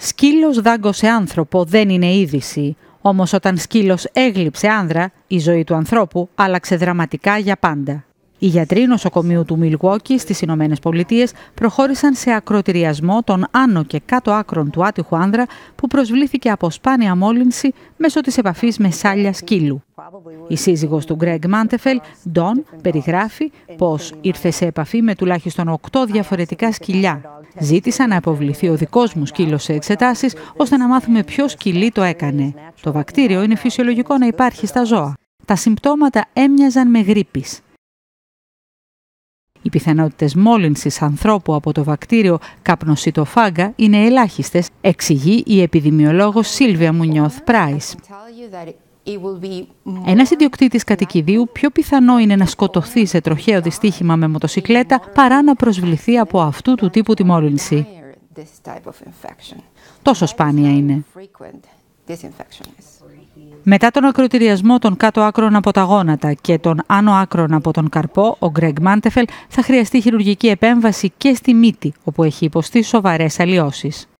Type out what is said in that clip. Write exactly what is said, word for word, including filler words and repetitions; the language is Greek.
Σκύλος δάγκωσε άνθρωπο δεν είναι είδηση. Όμως όταν σκύλος έγλειψε άνδρα, η ζωή του ανθρώπου άλλαξε δραματικά για πάντα. Οι γιατροί νοσοκομείου του Μιλγουόκι στις Ηνωμένες Πολιτείες προχώρησαν σε ακροτηριασμό των άνω και κάτω άκρων του άτυχου άνδρα που προσβλήθηκε από σπάνια μόλυνση μέσω της επαφής με σάλια σκύλου. Η σύζυγος του Γκρέγκ Μάντεφελ, Ντόν, περιγράφει πως ήρθε σε επαφή με τουλάχιστον οκτώ διαφορετικά σκυλιά. Ζήτησα να αποβληθεί ο δικός μου σκύλος σε εξετάσεις, ώστε να μάθουμε ποιο σκυλί το έκανε. Το βακτήριο είναι φυσιολογικό να υπάρχει στα ζώα. Τα συμπτώματα έμοιαζαν με γρίπης. Οι πιθανότητες μόλυνσης ανθρώπου από το βακτήριο καπνοσιτοφάγκα είναι ελάχιστες, εξηγεί η επιδημιολόγος Σίλβια Μουνιώθ Πράις. Ένας ιδιοκτήτης κατοικιδίου πιο πιθανό είναι να σκοτωθεί σε τροχαίο δυστύχημα με μοτοσικλέτα παρά να προσβληθεί από αυτού του τύπου τη μόλυνση. Τόσο σπάνια είναι. Μετά τον ακροτηριασμό των κάτω άκρων από τα γόνατα και των άνω άκρων από τον καρπό, ο Γκρέγκ Μάντεφελ θα χρειαστεί χειρουργική επέμβαση και στη μύτη, όπου έχει υποστεί σοβαρές αλλοιώσεις.